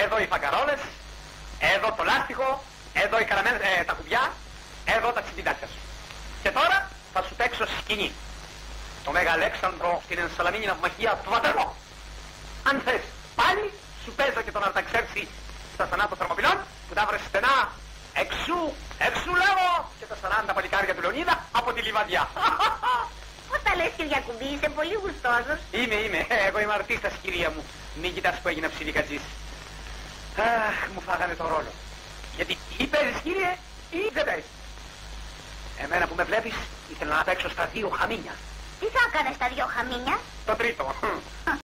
εδώ οι φαγκαρόλες, εδώ το λάστιχο, εδώ οι τα κουμπιά, εδώ τα τσιμπιδάκια σου. Και τώρα θα σου παίξω σκηνή. Το Μέγα Αλέξανδρο στην ενσαλαμίνη ναυμαχία του Βατερλό. Αν θες πάλι σου παίζω και τον Αρταξέρξη στα στενά των Θερμοπυλών που τα βρες στενά εξού λέγω και τα 40 παλικάρια του Λεωνίδα από τη Λιβαδιά. Πώς τα λες, Κυριακουμπή, είσαι πολύ γουστόζος. Είμαι, εγώ είμαι αρτίστας, κυρία μου. Μην κοιτάς που έγινα ψιλικατζής. Αχ, μου φάγανε το ρόλο. Γιατί ή παίζεις, κύριε, ή δεν παίζεις. Εμένα που με βλέπεις ήθελα να παίξω στα 2 χαμίνια. Τι θα έκανες στα 2 χαμίνια? Το τρίτο.